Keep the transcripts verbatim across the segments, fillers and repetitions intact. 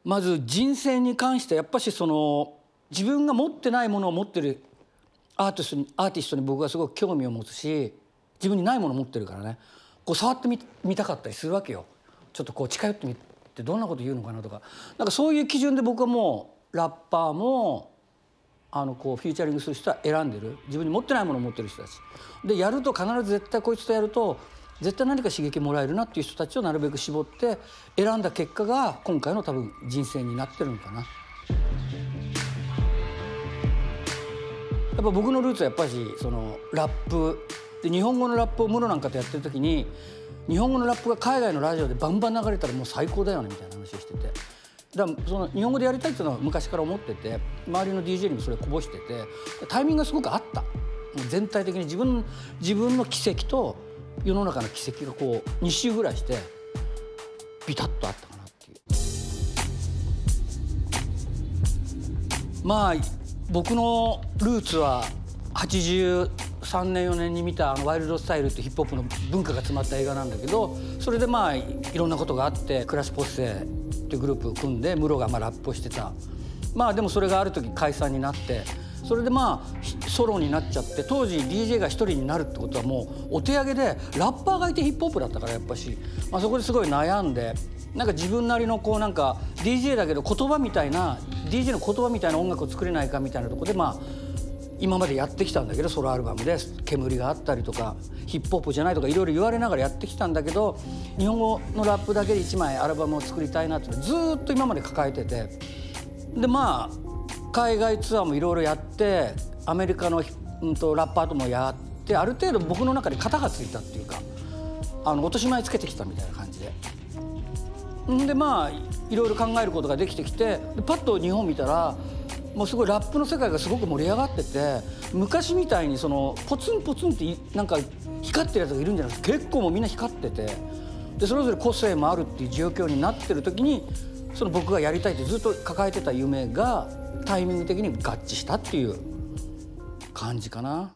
まず人生に関してやっぱしその自分が持ってないものを持ってるアーティストにアーティストに僕はすごく興味を持つし、自分にないものを持ってるからね、こう触ってみ見たかったりするわけよ。ちょっとこう近寄ってみてどんなこと言うのかなとか、なんかそういう基準で僕はもうラッパーもあのこうフィーチャリングする人は選んでる、自分に持ってないものを持ってる人たちでやると、必ず絶対こいつとやると絶対何か刺激もらえるなっていう人たちをなるべく絞って選んだ結果が今回の多分人生になってるのかな。やっぱ僕のルーツはやっぱりそのラップで、日本語のラップをムロなんかとやってる時に日本語のラップが海外のラジオでバンバン流れたらもう最高だよねみたいな話をしてて、だからその日本語でやりたいっていうのは昔から思ってて、周りの ディージェー にもそれこぼしてて、タイミングがすごくあった。もう全体的に自分自分の奇跡と世の中の奇跡がこうに周ぐらいしてビタッとあったかなっていう。まあ僕のルーツははちじゅうさんねんよねんに見たあのワイルドスタイルってヒップホップの文化が詰まった映画なんだけど、それでまあいろんなことがあってクラッシュポッセっていうグループを組んでムロがまあラップをしてた。まあでもそれがある時解散になって、それでまあソロになっちゃって、当時 ディージェー が一人になるってことはもうお手上げで、ラッパーがいてヒップホップだったからやっぱし、まあ、そこですごい悩んで、なんか自分なりのこうなんか ディージェー だけど言葉みたいな ディージェー の言葉みたいな音楽を作れないかみたいなところでまあ今までやってきたんだけど、ソロアルバムで煙があったりとかヒップホップじゃないとかいろいろ言われながらやってきたんだけど、日本語のラップだけでいちまいアルバムを作りたいなってずっと今まで抱えてて、でまあ海外ツアーもいろいろやってアメリカの、うん、とラッパーともやって、ある程度僕の中で型がついたっていうか、あの落とし前つけてきたみたいな感じで。んでまあいろいろ考えることができてきて、パッと日本見たらもうすごいラップの世界がすごく盛り上がってて、昔みたいにそのポツンポツンってなんか光ってるやつがいるんじゃなくて、結構もうみんな光ってて、でそれぞれ個性もあるっていう状況になってる時に、その僕がやりたいってずっと抱えてた夢がタイミング的に合致したっていう感じかな。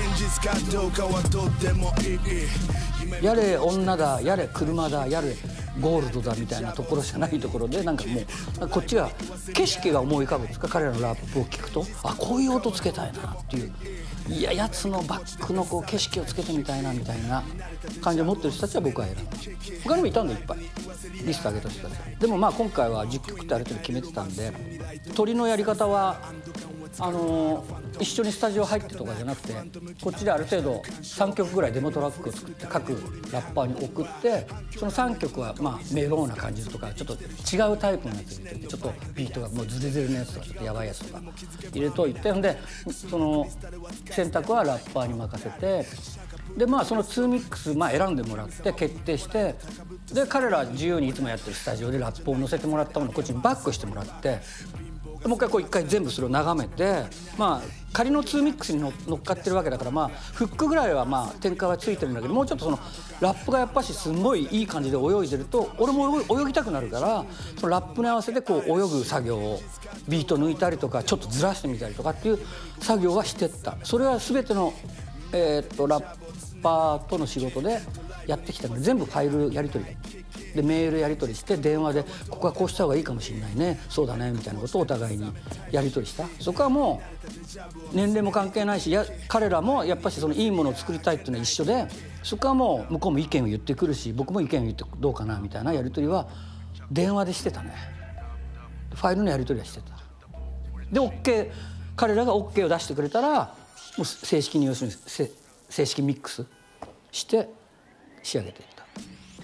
やれ女だ、やれ車だ、やれゴールドだみたいなところじゃないところで、なんかもうこっちが景色が思い浮かぶんですか、彼らのラップを聞くと、あこういう音つけたいなっていう、いややつのバックのこう景色をつけてみたいなみたいな感じを持ってる人たちは僕は選んだ。他にもいたんだいっぱいリスト上げた人たち。でもまあ今回はじゅっきょくってある程度決めてたんで、鳥のやり方はあのー、一緒にスタジオ入ってとかじゃなくて、こっちである程度さんきょくぐらいデモトラックを作って各ラッパーに送って、そのさんきょくはまあメローな感じとかちょっと違うタイプのやつ入れて、ちょっとビートがもうズレズレのやつとかちょっとやばいやつとか入れといて、ほんでその選択はラッパーに任せて、でまあそのツーミックスまあ選んでもらって決定して、で彼ら自由にいつもやってるスタジオでラップを載せてもらったものをこっちにバックしてもらって、もう一回こう一回全部それを眺めて、まあ仮のツーミックスに乗っかってるわけだから、まあフックぐらいはまあ展開はついてるんだけど、もうちょっとそのラップがやっぱしすごいいい感じで泳いでると俺も泳ぎたくなるから、そのラップに合わせてこう泳ぐ作業をビート抜いたりとかちょっとずらしてみたりとかっていう作業はしてった。それは全てのえーっとラッパーとの仕事でやってきたので、全部ファイルやり取りでメールやり取りして、電話でここはこうした方がいいかもしれないね、そうだねみたいなことをお互いにやり取りした。そこはもう年齢も関係ないし、や彼らもやっぱりそのいいものを作りたいっていうのは一緒で、そこはもう向こうも意見を言ってくるし、僕も意見を言ってどうかなみたいなやり取りは電話でしてたね。ファイルのやり取りはしてた。で OK、 彼らが OK を出してくれたらもう正式に要するに正式ミックスして仕上げていった。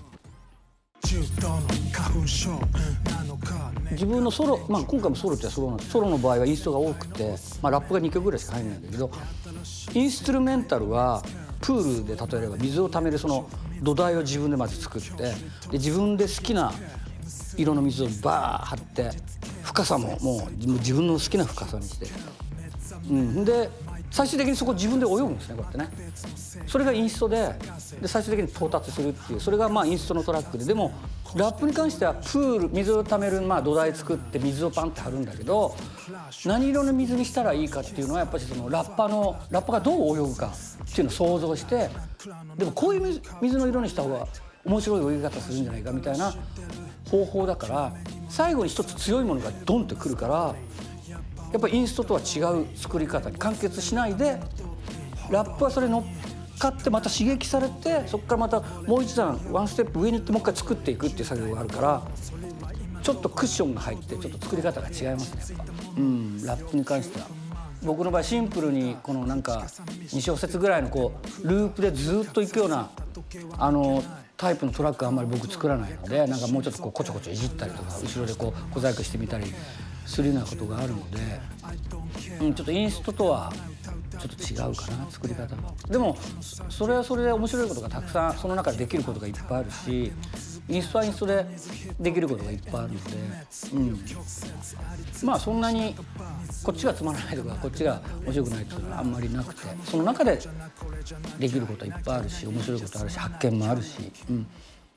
自分のソロ、まあ今回もソロってソロなんです。ソロの場合はインストが多くて、まあ、ラップがにきょくぐらいしか入らないんだけど、インストゥルメンタルはプールで例えれば水をためるその土台を自分でまず作って、で自分で好きな色の水をバー張って、深さももう自分の好きな深さにして、うん、で最終的にそこ自分で泳ぐんですね、こうやってね。それがインストで、で最終的に到達するっていう、それがまあインストのトラックで。でもラップに関してはプール、水をためるまあ土台作って水をパンって張るんだけど、何色の水にしたらいいかっていうのはやっぱりそのラッパのラッパがどう泳ぐかっていうのを想像して、でもこういう水の色にした方が面白い泳ぎ方するんじゃないかみたいな方法だから、最後に一つ強いものがドンってくるから、やっぱりインストとは違う作り方に完結しないで、ラップはそれ乗っかってまた刺激されて、そこからまたもう一段ワンステップ上に行ってもう一回作っていくっていう作業があるから、ちょっとクッションが入ってちょっと作り方が違いますね、やっぱ。うん、ラップに関しては。僕の場合シンプルにこのなんかに小節ぐらいのこうループでずっといくようなあのタイプのトラックはあんまり僕作らないので、なんかもうちょっとこうコチョコチョいじったりとか後ろでこう小細工してみたりするようなことがあるので、うん、ちょっとインストとはちょっと違うかな、作り方が。でもそれはそれで面白いことがたくさんその中でできることがいっぱいあるし、インストはインストでできることがいっぱいあるので、うん、まあそんなにこっちがつまらないとかこっちが面白くないっていうのはあんまりなくて、その中でできることはいっぱいあるし、面白いことあるし、発見もあるし、うん、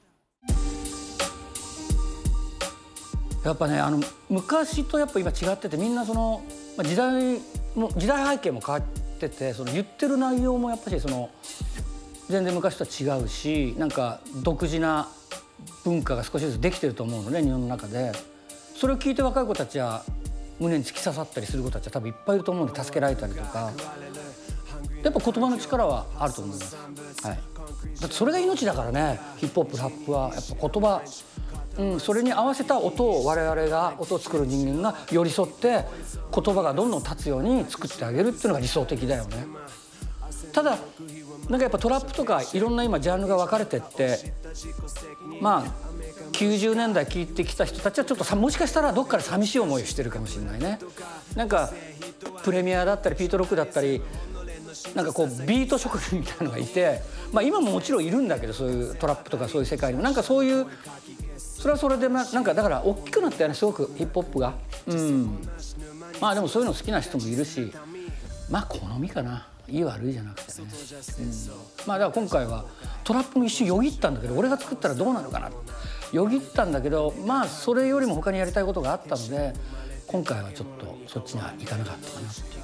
やっぱね、あの昔とやっぱ今違ってて、みんなその時代も時代背景も変わってて、その言ってる内容もやっぱりその全然昔とは違うし、なんか独自な文化が少しずつできてると思うのね、日本の中で。それを聞いて若い子たちは胸に突き刺さったりする子たちは多分いっぱいいると思うので、助けられたりとか、やっぱ言葉の力はあると思います。はい、だってそれが命だからね、ヒップホップラップはやっぱ言葉、うん、それに合わせた音を我々が音を作る人間が寄り添って言葉がどんどん立つように作ってあげるっていうのが理想的だよね。ただなんかやっぱトラップとかいろんな今ジャンルが分かれてって、まあきゅうじゅうねんだい聴いてきた人たちはちょっとさ、もしかしたらどっかで寂しい思いをしてるかもしれないね。なんかプレミアだったりピートロックだったり、なんかこうビート職人みたいなのがいて、まあ今ももちろんいるんだけど、そういうトラップとかそういう世界にもなんかそういう、それはそれでなんかだから大きくなったよね、すごくヒップホップが。うん、まあでもそういうの好きな人もいるし、まあ好みかな、いい悪いじゃなくてね。うん、まあだから今回はトラップも一瞬よぎったんだけど、俺が作ったらどうなるかなよぎったんだけど、まあそれよりも他にやりたいことがあったので、今回はちょっとそっちには行かなかったかなっていう。